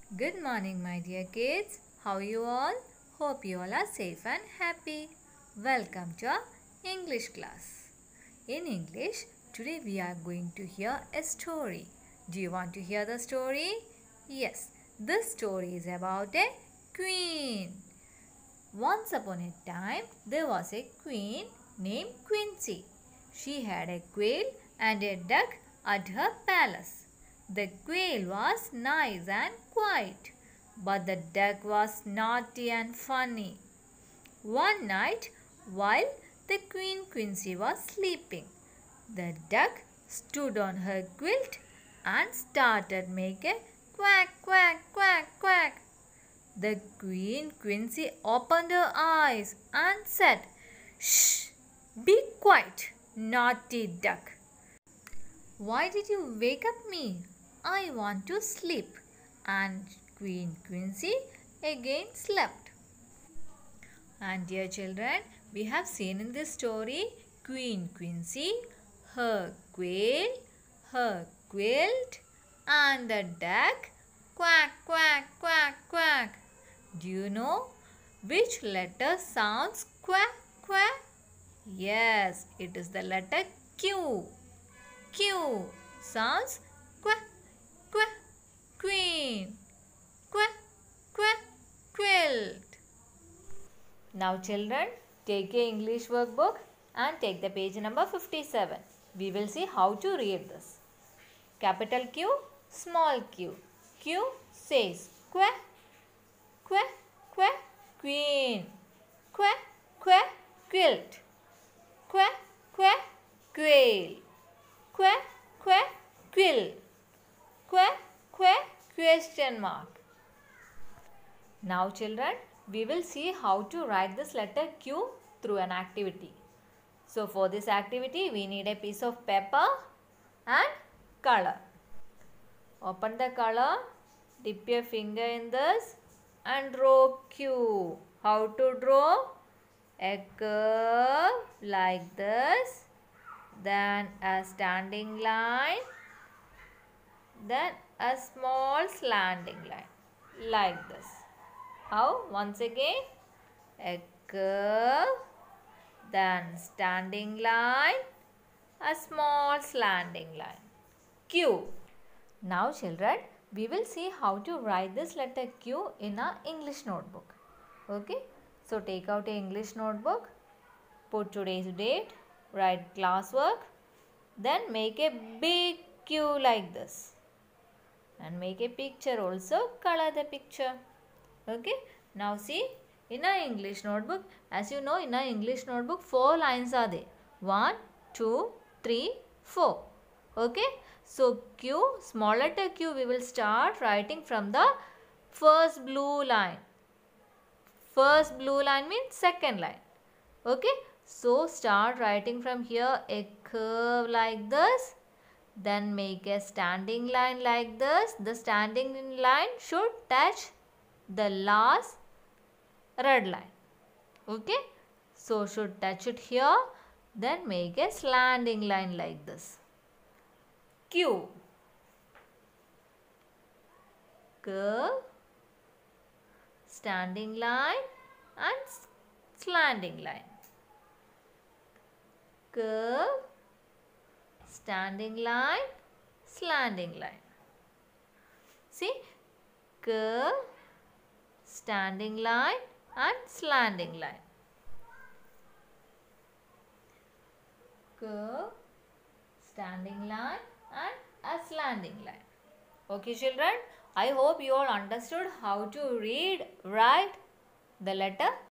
Good morning, my dear kids. How are you all? Hope you all are safe and happy. Welcome to our English class. In English, today we are going to hear a story. Do you want to hear the story? Yes, this story is about a queen. Once upon a time, there was a queen named Quincy. She had a quail and a duck at her palace. The quail was nice and quiet, but the duck was naughty and funny. One night, while the Queen Quincy was sleeping, the duck stood on her quilt and started making quack, quack, quack, quack. The Queen Quincy opened her eyes and said, "Shh, be quiet, naughty duck. Why did you wake up me? I want to sleep." And Queen Quincy again slept. And dear children, we have seen in this story Queen Quincy, her quail, her quilt, and the duck quack, quack, quack, quack. Do you know which letter sounds quack, quack? Yes, it is the letter Q. Q sounds quack, quack, queen, quack, quack, quilt. Now children, take your English workbook and take the page number 57. We will see how to read this. Capital Q, small q. Q says quack, quack, quack, queen. Quack, quack, quilt. Quack, quack, quail. Quack, quack, quill. Quack, quack, question mark. Now children, we will see how to write this letter Q through an activity. So for this activity, we need a piece of paper and color. Open the color, dip your finger in this and draw Q. How to draw? A curve like this, then a standing line, then a small slanting line like this. How? Once again, a curve, then standing line, a small slanting line. Q. Now children, we will see how to write this letter Q in our English notebook. Okay. So take out a English notebook, put today's date, write classwork, then make a big Q like this. And make a picture also, color the picture. Okay. Now see, in our English notebook, as you know, in our English notebook, 4 lines are there. 1, 2, 3, 4. Okay. So Q, small letter Q, we will start writing from the first blue line. First blue line means second line. Okay. So start writing from here a curve like this. Then make a standing line like this. The standing line should touch the last red line. Okay. So should touch it here. Then make a slanting line like this. Q. Curve, standing line and slanting line. Curve, standing line, slanting line. See, curve, standing line and slanting line. Curve, standing line and a slanting line. Okay children, I hope you all understood how to read, write the letter